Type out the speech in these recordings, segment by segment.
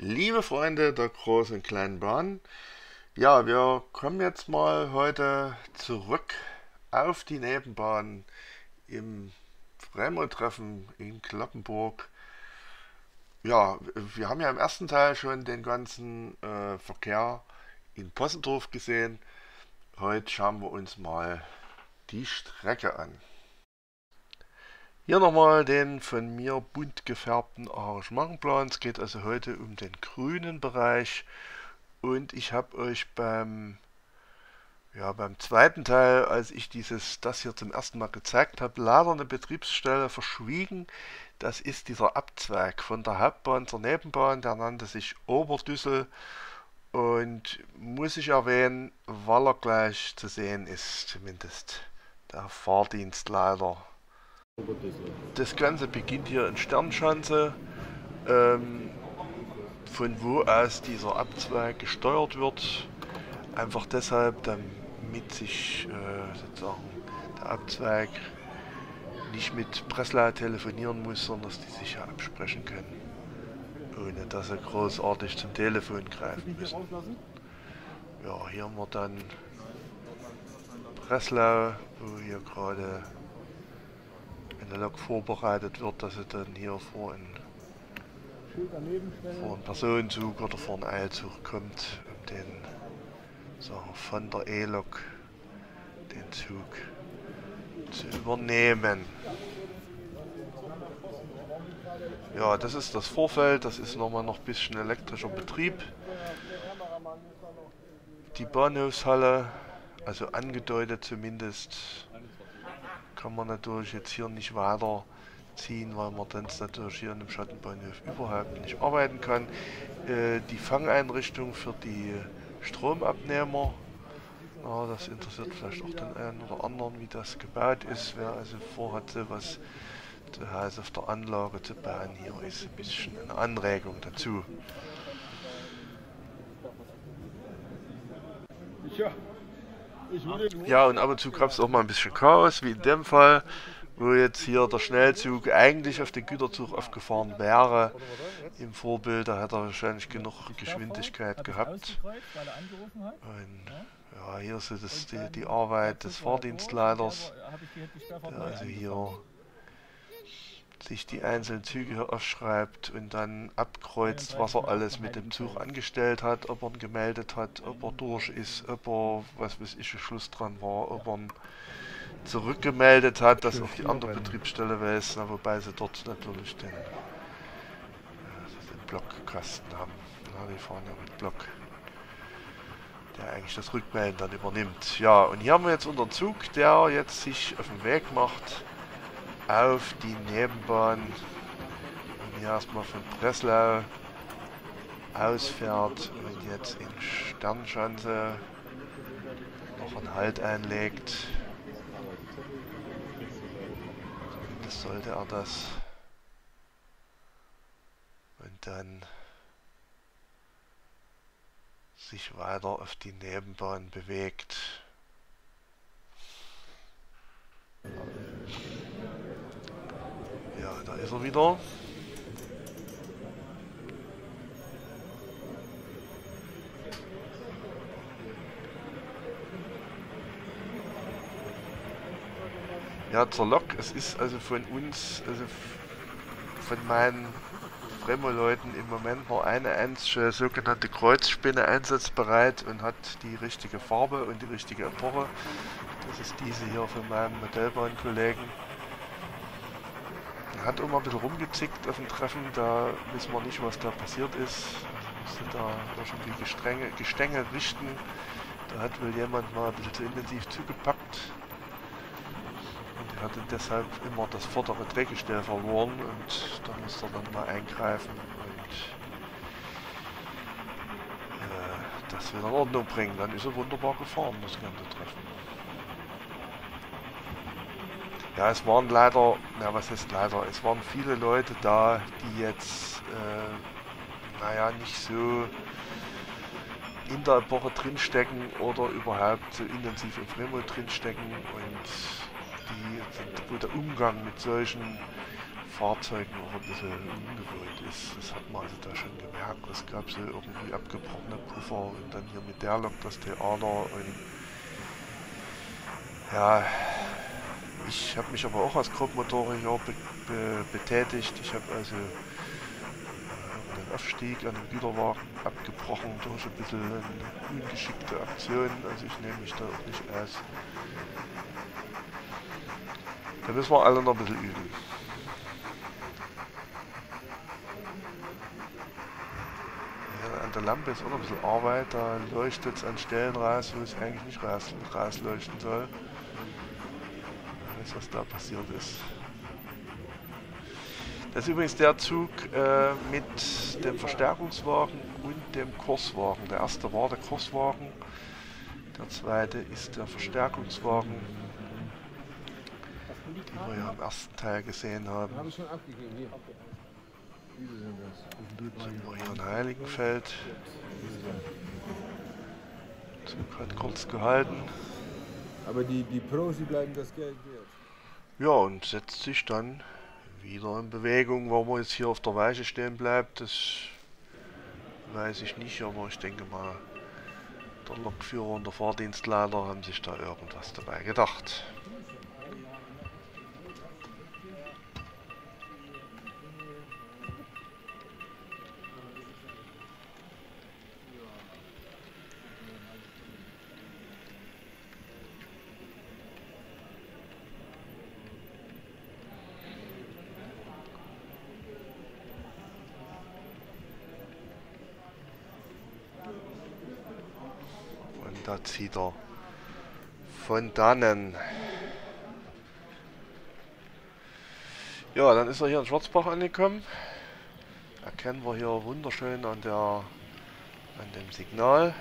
Liebe Freunde der großen und kleinen Bahn, ja, wir kommen jetzt mal heute zurück auf die Nebenbahn im Fremo-Treffen in Cloppenburg. Ja, wir haben ja im ersten Teil schon den ganzen Verkehr in Possendorf gesehen. Heute schauen wir uns mal die Strecke an. Hier nochmal den von mir bunt gefärbten Arrangementplan. Es geht also heute um den grünen Bereich. Und ich habe euch beim zweiten Teil, als ich das hier zum ersten Mal gezeigt habe, leider eine Betriebsstelle verschwiegen. Das ist dieser Abzweig von der Hauptbahn zur Nebenbahn, der nannte sich Oberdüssel und muss ich erwähnen, weil er gleich zu sehen ist, zumindest der Fahrdienst leider. Das Ganze beginnt hier in Sternschanze. Ähm, von wo aus dieser Abzweig gesteuert wird. Einfach deshalb, damit sich sozusagen der Abzweig nicht mit Breslau telefonieren muss, sondern dass die sich ja absprechen können, ohne dass sie großartig zum Telefon greifen müssen. Ja, hier haben wir dann Breslau, wo hier gerade eine Lok vorbereitet wird, dass sie dann hier vor einen Personenzug oder vor einen Eilzug kommt, um den von der E-Lok den Zug zu übernehmen. Ja, das ist das Vorfeld, das ist nochmal noch ein bisschen elektrischer Betrieb. Die Bahnhofshalle, also angedeutet zumindest, kann man natürlich jetzt hier nicht weiterziehen, weil man dann natürlich hier in dem Schattenbahnhof überhaupt nicht arbeiten kann. Die Fangeinrichtung für die Stromabnehmer, ja, das interessiert vielleicht auch den einen oder anderen, wie das gebaut ist. Wer also vorhat, sowas zu Hause auf der Anlage zu bauen, hier ist ein bisschen eine Anregung dazu. Ja, und ab und zu gab es auch mal ein bisschen Chaos, wie in dem Fall, wo jetzt hier der Schnellzug eigentlich auf den Güterzug aufgefahren wäre. Im Vorbild, da hat er wahrscheinlich genug Geschwindigkeit gehabt. Und ja, hier ist die Arbeit des Fahrdienstleiters, der also hier sich die einzelnen Züge hier aufschreibt und dann abkreuzt, was er alles mit dem Zug angestellt hat, ob er ihn gemeldet hat, ob er durch ist, ob er, was weiß ich, Schluss dran war, ob er ihn zurückgemeldet hat, dass auch die andere Betriebsstelle weiß, wobei sie dort natürlich den Blockkasten haben. Ja, die fahren ja mit Block, der eigentlich das Rückmelden dann übernimmt. Ja, und hier haben wir jetzt unseren Zug, der jetzt sich auf den Weg macht auf die Nebenbahn und hier erstmal von Breslau ausfährt und jetzt in Sternschanze noch einen Halt einlegt. Das sollte er das. Und dann sich weiter auf die Nebenbahn bewegt. Ja, da ist er wieder. Ja, zur Lok, es ist also von uns, also von meinen Fremo-Leuten im Moment nur eine einzige sogenannte Kreuzspinne einsatzbereit und hat die richtige Farbe und die richtige Epoche. Das ist diese hier von meinem Modellbahnkollegen. Er hat auch mal ein bisschen rumgezickt auf dem Treffen, da wissen wir nicht, was da passiert ist. Musste da irgendwie Gestänge richten. Da hat wohl jemand mal ein bisschen zu intensiv zugepackt. Und er hatte deshalb immer das vordere Drehgestell verloren und da musste er dann mal eingreifen und das wieder in Ordnung bringen. Dann ist er wunderbar gefahren, das ganze Treffen. Ja, es waren leider, na was heißt leider, es waren viele Leute da, die jetzt, nicht so in der Epoche drinstecken oder überhaupt so intensiv im Fremo drinstecken und wo der Umgang mit solchen Fahrzeugen auch ein bisschen ungewohnt ist. Das hat man also da schon gemerkt. Es gab so irgendwie abgebrochene Puffer und dann hier mit der Lok das Theater und ja, ich habe mich aber auch als Grobmotoriker betätigt. Ich habe also den Aufstieg an den Güterwagen abgebrochen durch ein bisschen eine ungeschickte Aktion. Also ich nehme mich da auch nicht aus. Da müssen wir alle noch ein bisschen üben. Ja, an der Lampe ist auch noch ein bisschen Arbeit. Da leuchtet es an Stellen raus, wo es eigentlich nicht rausleuchten soll. Ich weiß, was da passiert ist. Das ist übrigens der Zug mit dem Verstärkungswagen und dem Kurswagen. Der erste war der Kurswagen, der zweite ist der Verstärkungswagen, den wir ja im ersten Teil gesehen haben. Habe ich schon abgegeben, hier. Diese sind das. Sind wir hier in Heiligenfeld. Der Zug hat kurz gehalten. Aber die Pros, die bleiben das Geld wert. Ja, und setzt sich dann wieder in Bewegung. Warum er jetzt hier auf der Weiche stehen bleibt, das weiß ich nicht, aber ich denke mal, der Lokführer und der Fahrdienstleiter haben sich da irgendwas dabei gedacht. Da zieht er von dannen. Ja, dann ist er hier in Schwarzbach angekommen. Erkennen wir hier wunderschön an dem Signal.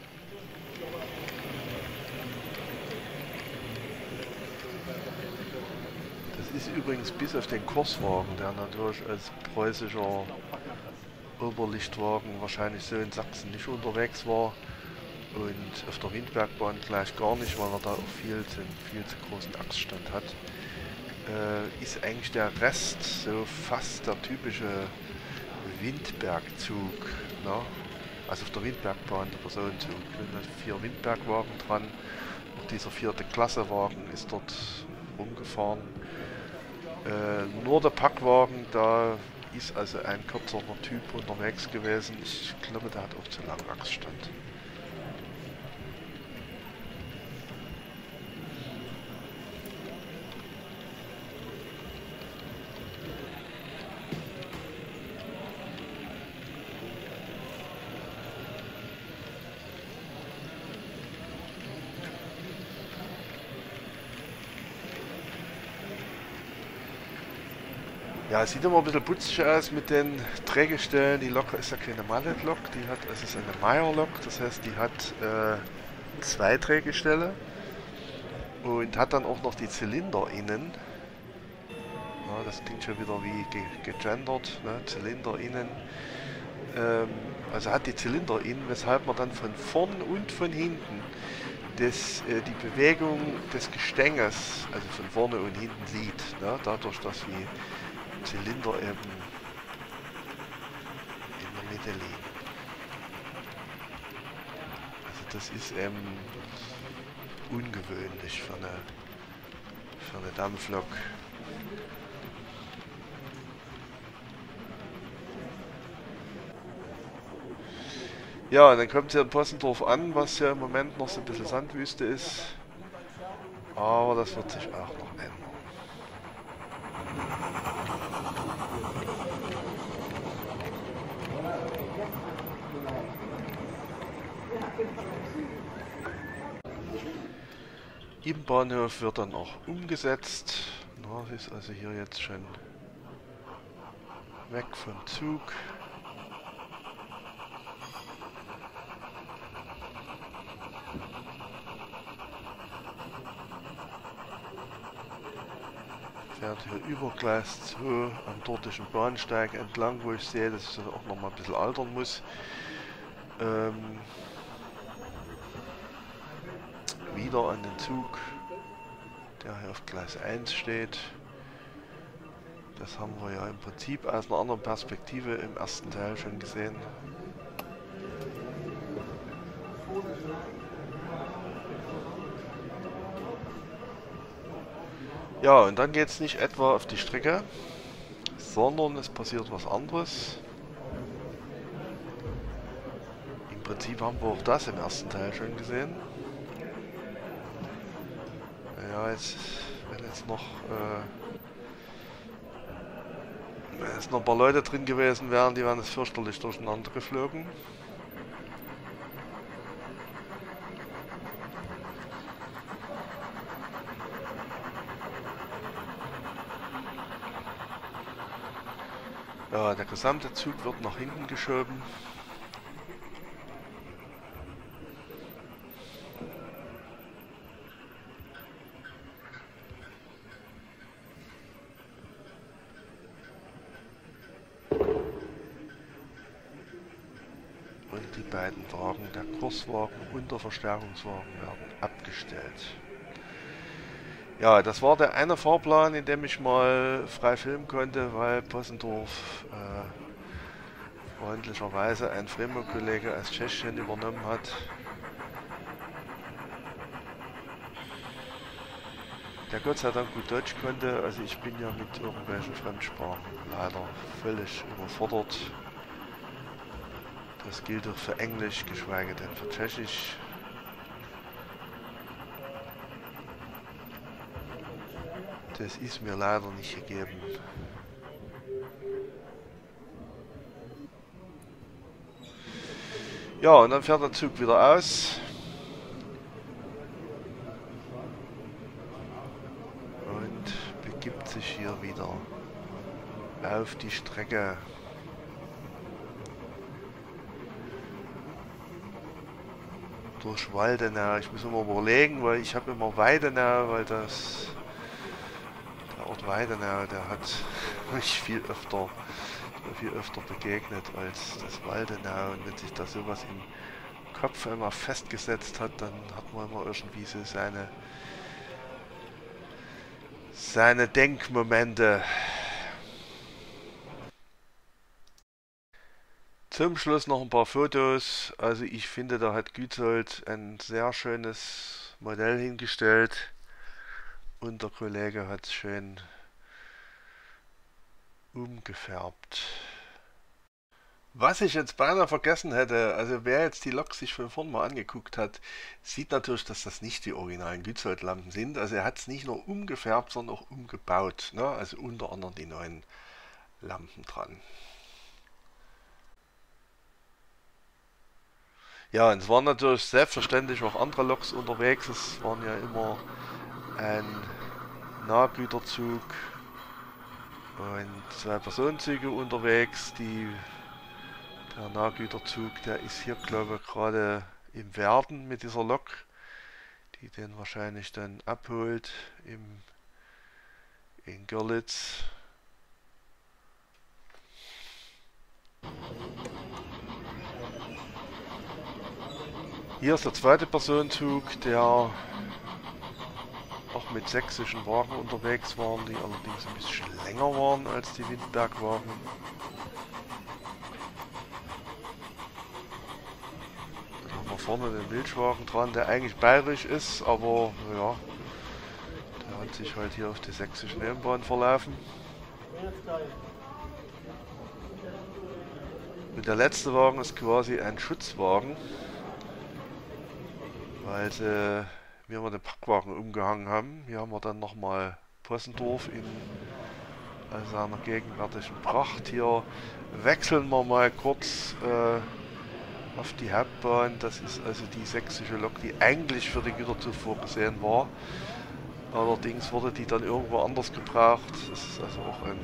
Das ist übrigens bis auf den Kurswagen, der natürlich als preußischer Oberlichtwagen wahrscheinlich so in Sachsen nicht unterwegs war. Und auf der Windbergbahn gleich gar nicht, weil er da auch viel zu großen Achsstand hat. Ist eigentlich der Rest so fast der typische Windbergzug. Ne? Also auf der Windbergbahn der Personenzug. Da sind 4 Windbergwagen dran. Und dieser 4. Klassewagen ist dort rumgefahren. Nur der Packwagen, da ist also ein kürzerer Typ unterwegs gewesen. Ich glaube, der hat auch zu langen Achsstand. Ja, es sieht immer ein bisschen putzig aus mit den Drehgestellen. Die Lok ist ja keine Mallet-Lok, es ist eine Meyer-Lok, das heißt, die hat 2 Drehgestelle und hat dann auch noch die Zylinder innen. Ja, das klingt schon wieder wie gegendert, ne? Zylinder innen. Also hat die Zylinder innen, weshalb man dann von vorn und von hinten die Bewegung des Gestänges, also von vorne und hinten sieht. Ne? Dadurch, dass die Zylinder eben in der Mitte liegen. Also das ist eben ungewöhnlich für eine Dampflok. Ja, dann kommt es hier in Possendorf an, was ja im Moment noch so ein bisschen Sandwüste ist. Aber das wird sich auch noch ändern. Im Bahnhof wird dann auch umgesetzt. Na, ist also hier jetzt schon weg vom Zug. Fährt hier über Gleis 2 am dortigen Bahnsteig entlang, wo ich sehe, dass ich das auch noch mal ein bisschen altern muss. Wieder an den Zug, der hier auf Gleis 1 steht. Das haben wir ja im Prinzip aus einer anderen Perspektive im ersten Teil schon gesehen. Ja, und dann geht es nicht etwa auf die Strecke, sondern es passiert was anderes. Im Prinzip haben wir auch das im ersten Teil schon gesehen. Ja, wenn jetzt noch ein paar Leute drin gewesen wären, die wären jetzt fürchterlich durcheinander geflogen. Ja, der gesamte Zug wird nach hinten geschoben. Und die beiden Wagen, der Kurswagen und der Verstärkungswagen, werden abgestellt. Ja, das war der eine Fahrplan, in dem ich mal frei filmen konnte, weil Possendorf freundlicherweise ein Fremo-Kollege aus Tschechien übernommen hat. Der Gott sei Dank gut Deutsch konnte, also ich bin ja mit irgendwelchen Fremdsprachen leider völlig überfordert. Das gilt auch für Englisch, geschweige denn für Tschechisch. Das ist mir leider nicht gegeben. Ja, und dann fährt der Zug wieder aus. Und begibt sich hier wieder auf die Strecke. Durch Waldenau. Ich muss immer überlegen, weil ich habe immer Weidenau, weil der Ort Weidenau, der hat mich viel öfter begegnet als das Waldenau. Und wenn sich da sowas im Kopf immer festgesetzt hat, dann hat man immer irgendwie so seine Denkmomente. Zum Schluss noch ein paar Fotos. Also ich finde, da hat Gützold ein sehr schönes Modell hingestellt und der Kollege hat es schön umgefärbt. Was ich jetzt beinahe vergessen hätte, also wer jetzt die Lok sich von vorn mal angeguckt hat, sieht natürlich, dass das nicht die originalen Gützold-Lampen sind. Also er hat es nicht nur umgefärbt, sondern auch umgebaut, ne? Also unter anderem die neuen Lampen dran. Ja, und es waren natürlich selbstverständlich auch andere Loks unterwegs. Es waren ja immer ein Nahgüterzug und 2 Personenzüge unterwegs. Der Nahgüterzug, der ist hier, glaube ich, gerade im Werden mit dieser Lok, die den wahrscheinlich dann abholt in Görlitz. Hier ist der zweite Personenzug, der auch mit sächsischen Wagen unterwegs waren, die allerdings ein bisschen länger waren als die Windbergwagen. Da haben wir vorne den Milchwagen dran, der eigentlich bayerisch ist, aber ja, der hat sich halt hier auf die sächsische Nebenbahn verlaufen. Und der letzte Wagen ist quasi ein Schutzwagen, weil wir den Packwagen umgehangen haben. Hier haben wir dann nochmal Possendorf in seiner gegenwärtigen Pracht. Hier wechseln wir mal kurz auf die Hauptbahn. Das ist also die sächsische Lok, die eigentlich für die Güterzug vorgesehen war. Allerdings wurde die dann irgendwo anders gebraucht. Das ist also auch ein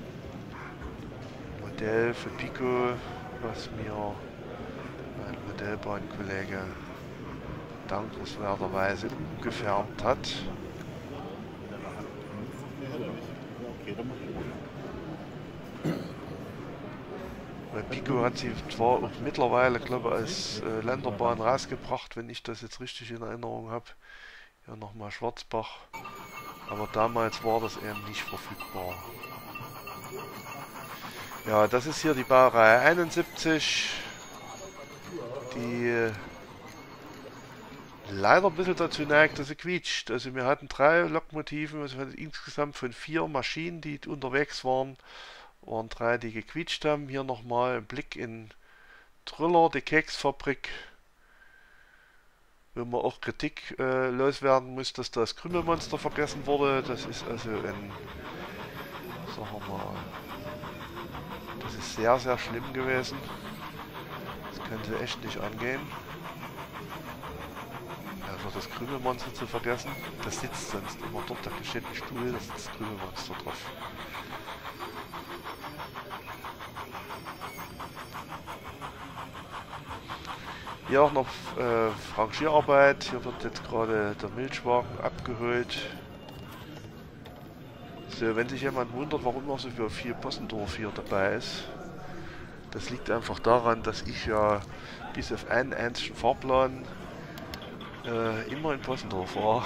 Modell für Pico, was mir mein Modellbahnkollege dankenswerterweise umgefärbt hat. Weil Pico hat sie zwar auch mittlerweile, glaube ich, als Länderbahn rausgebracht, wenn ich das jetzt richtig in Erinnerung habe. Ja, nochmal Schwarzbach. Aber damals war das eben nicht verfügbar. Ja, das ist hier die Baureihe 71, die leider ein bisschen dazu neigt, dass sie quietscht. Also wir hatten 3 Lokomotiven, also insgesamt von 4 Maschinen, die unterwegs waren 3, die gequietscht haben. Hier nochmal ein Blick in Trüller, die Keksfabrik, wo man auch Kritik loswerden muss, dass das Krümelmonster vergessen wurde. Das ist also ein, sagen wir mal, das ist sehr, sehr schlimm gewesen. Das könnte echt nicht angehen. Also das Krümelmonster zu vergessen, das sitzt sonst immer dort, da steht ein Stuhl, da sitzt das Krümelmonster drauf. Hier auch noch Rangierarbeit. Hier wird jetzt gerade der Milchwagen abgeholt. So, wenn sich jemand wundert, warum noch so viel Possendorf hier dabei ist, das liegt einfach daran, dass ich ja bis auf einen einzigen Fahrplan immer in Possendorf war.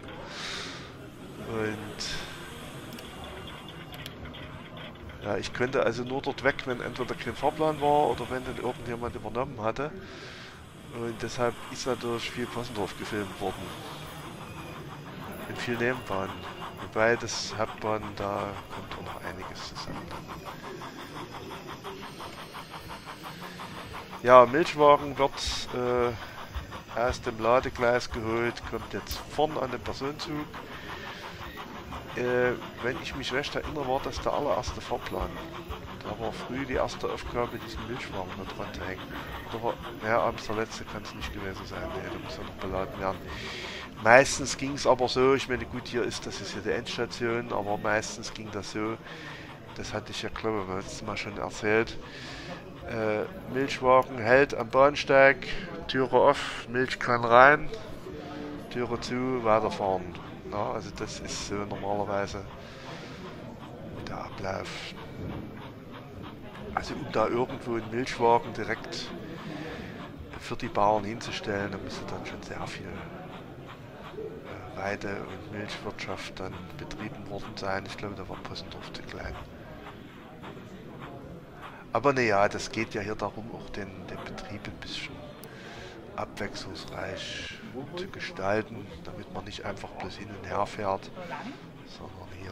Und ja, ich könnte also nur dort weg, wenn entweder kein Fahrplan war oder wenn dann irgendjemand übernommen hatte. Und deshalb ist natürlich viel Possendorf gefilmt worden. Und viel Nebenbahn. Wobei das Hauptbahn, da kommt auch noch einiges zusammen. Ja, Milchwagen wird aus dem Ladegleis geholt, kommt jetzt vorne an den Personenzug. Wenn ich mich recht erinnere, war das der allererste Fahrplan. Da war früh die erste Aufgabe, diesen Milchwagen da dran zu hängen. Oder war, ja, abends der letzte kann es nicht gewesen sein. Nee, der muss ja noch beladen werden. Meistens ging es aber so, ich meine gut, das ist ja die Endstation, aber meistens ging das so, das hatte ich ja glaube ich letztes Mal schon erzählt. Milchwagen hält am Bahnsteig, Türe auf, Milch kann rein, Türe zu, weiterfahren. Ja, also das ist so normalerweise der Ablauf. Also um da irgendwo einen Milchwagen direkt für die Bauern hinzustellen, da müsste dann schon sehr viel Weide- und Milchwirtschaft dann betrieben worden sein. Ich glaube, da war Possendorf zu klein. Aber naja, das geht ja hier darum, auch den Betrieb ein bisschen abwechslungsreich zu gestalten, damit man nicht einfach bloß hin und her fährt, sondern hier,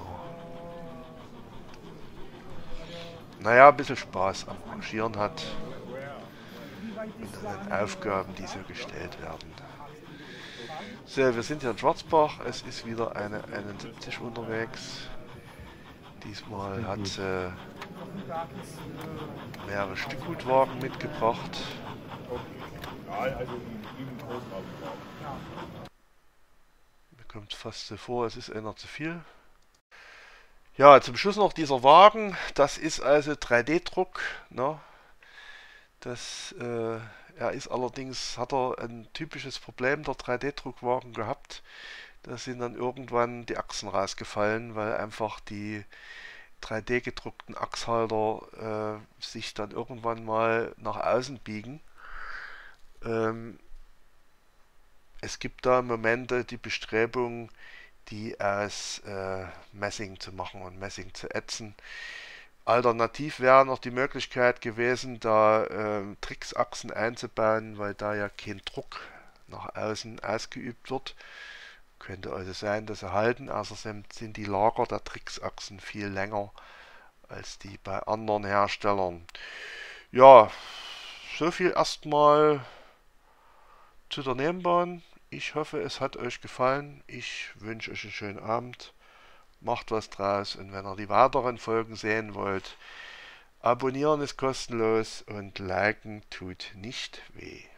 naja, ein bisschen Spaß am Rangieren hat und an den Aufgaben, die so gestellt werden. So, wir sind hier in Schwarzbach, es ist wieder eine 71 unterwegs. Diesmal hat sie mehrere Stückgutwagen mitgebracht. Mir kommt fast so vor, es ist einer zu viel. Ja, zum Schluss noch dieser Wagen. Das ist also 3D-Druck. Ne? Er ist allerdings, hat er ein typisches Problem, der 3D-Druckwagen gehabt. Da sind dann irgendwann die Achsen rausgefallen, weil einfach die 3D gedruckten Achshalter sich dann irgendwann mal nach außen biegen. Es gibt da im Moment die Bestrebung, die aus Messing zu machen und Messing zu ätzen. Alternativ wäre noch die Möglichkeit gewesen, da Tricksachsen einzubauen, weil da ja kein Druck nach außen ausgeübt wird. Könnte also sein, dass sie halten. Außerdem sind die Lager der Tricksachsen viel länger als die bei anderen Herstellern. Ja, so viel erstmal zu der Nebenbahn. Ich hoffe, es hat euch gefallen. Ich wünsche euch einen schönen Abend. Macht was draus und wenn ihr die weiteren Folgen sehen wollt, abonnieren ist kostenlos und liken tut nicht weh.